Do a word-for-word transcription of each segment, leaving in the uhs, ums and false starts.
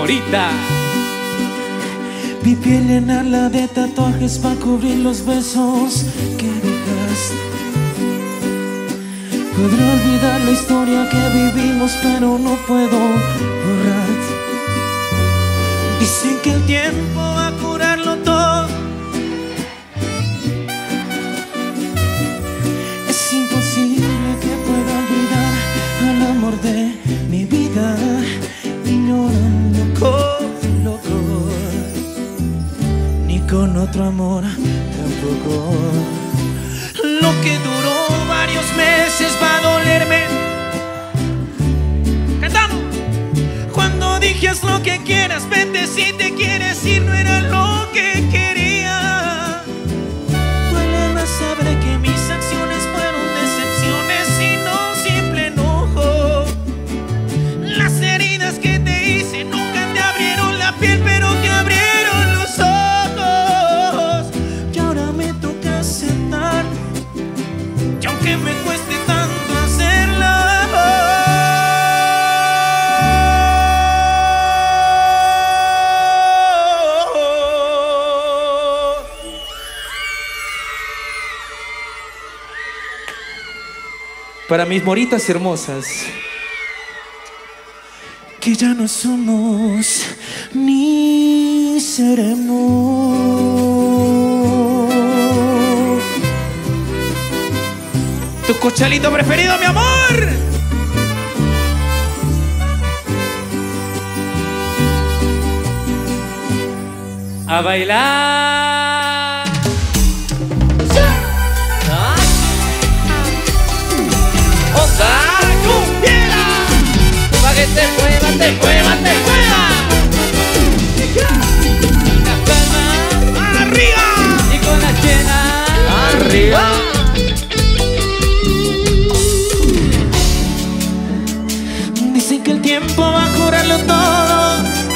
Morita. Mi piel llenarla de tatuajes para cubrir los besos que dejaste. Podré olvidar la historia que vivimos, pero no puedo borrarte. Dicen que el tiempo va a curarlo todo. Es imposible que pueda olvidar al amor de mi vida. Ignorando con loco, ni con otro amor tampoco. Lo que duró varios meses va a dolerme. Cantamos. Cuando dije haz lo que quieras, vete si te quieres ir, no era lo que quería. Duele más saber que mis acciones fueron decepciones y no simple enojo. Las heridas que te hice nunca te abrieron la piel, pero te abrieron los ojos. Y ahora me toca aceptar, y aunque me cueste tanto hacerlo, Para mis moritas hermosas, que ya no somos ni seremos. tu cochalito preferido, mi amor. A bailar. ¡Onda cumbiera! Pa' que te mueva, te mueva, te mueva. Las palmas ¡Arriba! y con la chena arriba. Dicen que el tiempo va a curarlo todo.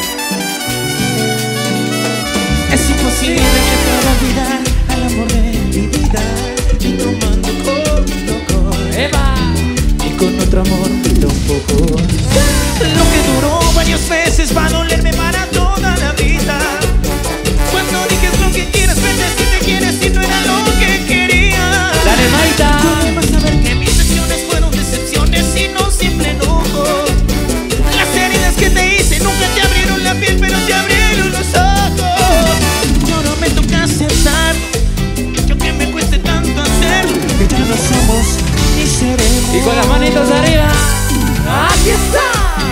Es imposible que pueda olvidar al amor de mi vida, ni tomando con loco, ¡Eva! ni con otro amor tampoco. Lo que duró varios meses va a dolerme para toda la vida. Cuando dije lo que quieras, vete si te quieres y no era lo que quería. ¡Dale, Maita! Duele más saber que mis acciones fueron decepciones y no siempre enojo. Las heridas que te hice nunca te abrieron la piel, pero te abrieron los ojos. Y ahora me toca aceptar, y aunque me cueste tanto hacerlo, que ya no somos ni seremos. Y con las manitos arriba. ¡Aquí está!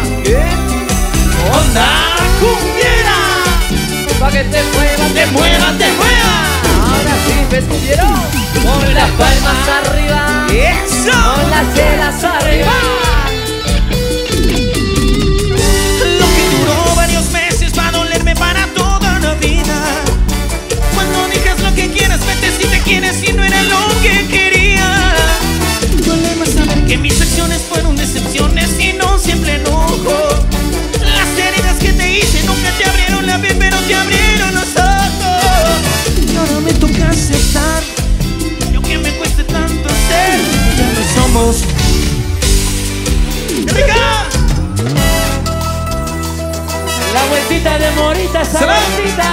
¡Onda cumbiera! Pa' que te mueva, ¡Te mueva, te mueva! ahora sí me escupieron. Con las palmas arriba. ¡Eso! Con las chelas arriba. Lo que duró varios meses va a dolerme para toda la vida. Cuando digas lo que quieras, vete si te quieres y no era lo que quería. Duele más saber que mis acciones fueron decepciones y no siempre enojo. Las heridas que te hice nunca te abrieron la piel, pero te abrieron los ojos. Y ahora me toca aceptar, y aunque me cueste tanto hacer, ya no somos. ¡Qué rica! La vueltita de Morita, esa ¡Salud! vueltita.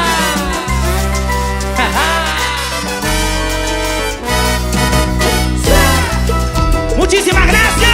Muchísimas gracias.